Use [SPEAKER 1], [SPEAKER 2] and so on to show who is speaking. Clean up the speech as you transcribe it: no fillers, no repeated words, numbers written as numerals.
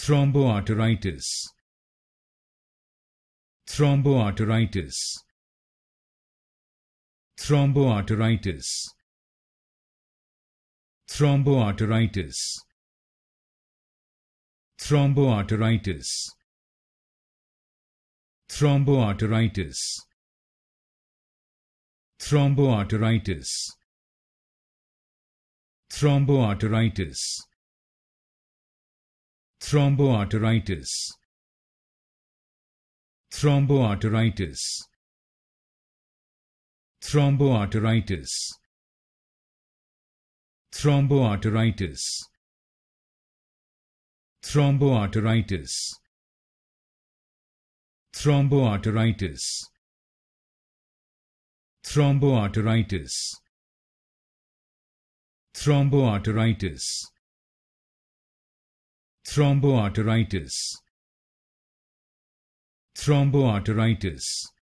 [SPEAKER 1] Thromboarteritis. Thromboarteritis. Thromboarteritis. Thromboarteritis. Thromboarteritis. Thromboarteritis. Thromboarteritis. Thromboarteritis. Thromboarteritis. Thromboarteritis. Thromboarteritis. Thromboarteritis. Thromboarteritis. Thromboarteritis. Thromboarteritis. Thromboarteritis. Thromboarteritis. Thromboarteritis.